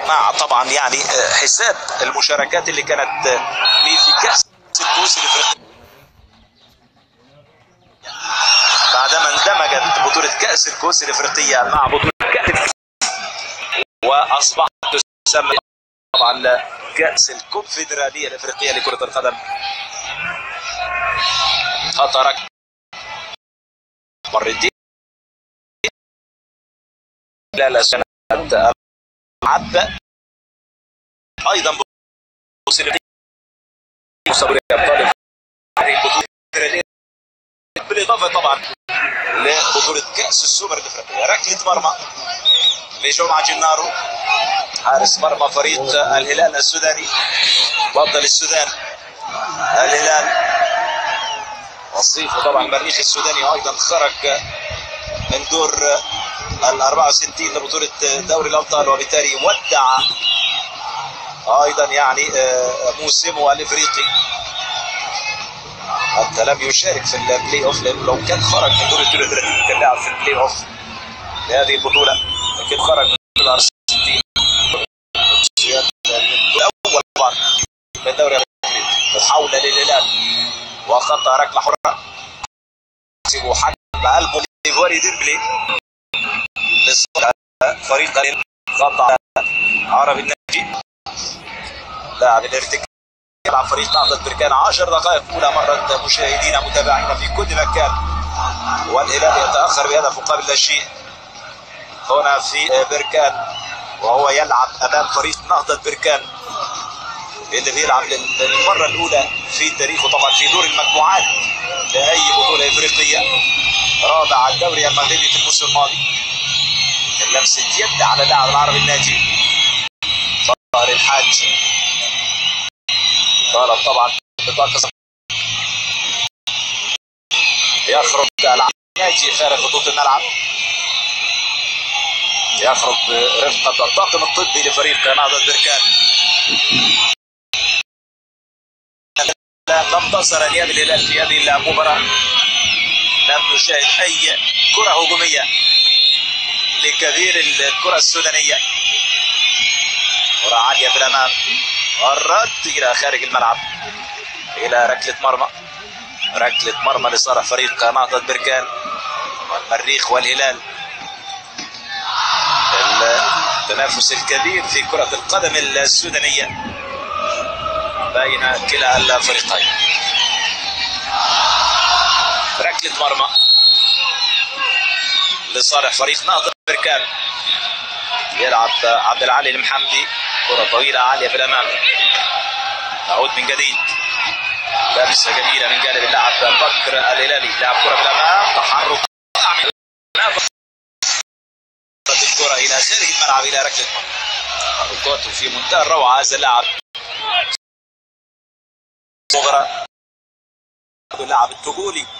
مع طبعا يعني حساب المشاركات اللي كانت لي في كأس الكؤوس الافريقية بعدما اندمجت بطولة كأس الكؤوس الافريقية مع بطولة كأس واصبحت تسمى طبعا كأس الكونفدرالية الافريقية لكرة القدم. خطرك مرتين لا سنة عد ايضا بالاضافه طبعا لبطوله كاس السوبر الافريقيه. ركله مرمى لجمعه جنارو حارس مرمى فريق الهلال السوداني بطل السودان. الهلال وصيفه طبعا المريخ السوداني ايضا خرج من دور ال 64 لبطوله دوري الابطال وبالتالي ودع ايضا يعني موسمه الافريقي حتى لم يشارك في البلاي اوف، لانه لو كان خرج من دور ال 32 كان لعب في البلاي اوف لهذه البطوله، لكن خرج من دور ال 64 الاول طبعا من الدوري الافريقي. تحول للهلال وخطا ركله حره يحسب حكم البوليفاري ديربلي لصالح فريق خطا عربي الناجي لاعب الارتكاز يلعب فريق نهضة بركان 10 دقائق اولى مرت مشاهدينا متابعينا في كل مكان، والهلال يتاخر بهدف مقابل لا شيء هنا في بركان وهو يلعب امام فريق نهضة بركان اللي بيلعب للمره الاولى في تاريخه طبعا في دور المجموعات لاي بطوله افريقيه، رابع الدوري المغربي في الموسم الماضي. لمسه يد على اللاعب العربي الناجي طاهر الحاج طالب طبعا بطاقه يخرج الناجي خارج خطوط الملعب، يخرج برفقه الطاقم الطبي لفريق نهضة بركان. لم انتصر الياب الهلال في هذه المباراه، لم نشاهد اي كره هجوميه لكبير الكره السودانيه. كره عاليه في الامام الرد الى خارج الملعب الى ركله مرمى. ركله مرمى لصالح فريق نهضة بركان والمريخ والهلال. التنافس الكبير في كرة القدم السودانية بين كلا الفريقين. ركله مرمى لصالح فريق نهضة بركان يلعب عبد العالي المحمدي، كرة طويلة عالية في الأمام تعود من جديد. لمسة جميلة من جانب اللاعب بكر الهلالي، لاعب كرة في الأمام تحرك الكرة إلى خارج الملعب إلى ركلة مرمى. تحركاته في منتهى الروعة هذا اللاعب صغرى اللاعب الطبولي